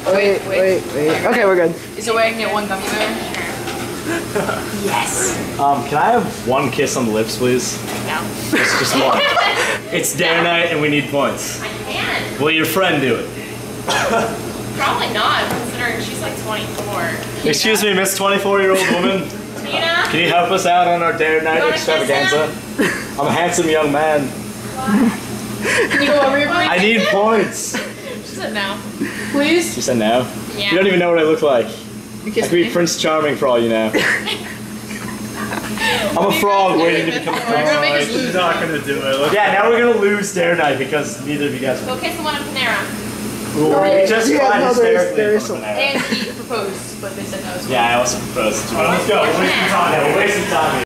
Wait. Okay, we're good. Is there a way I can get one gummy bear? Yes. Can I have one kiss on the lips, please? No. It's just one. It's dare night and we need points. I can. Will your friend do it? Probably not, considering she's like 24. Excuse me, Miss 24-year-old woman. Tina? Can you help us out on our dare night extravaganza? I'm a handsome young man. Can you go over your bike? I need points. She said no. Please? She said no. Yeah. You don't even know what I look like. You I kissed could be me? Prince Charming for all you know. I'm a frog waiting to become a We're gonna make us prince. lose. Not gonna do it. Yeah, now we're gonna lose dare night because neither of you guys. Go kiss the one at Panera. We just Yeah, cried no, there hysterically is from some- Panera. And he proposed, but they said no. Yeah, I also proposed. Let's go. Waste some time. Yeah, we're wasting time here.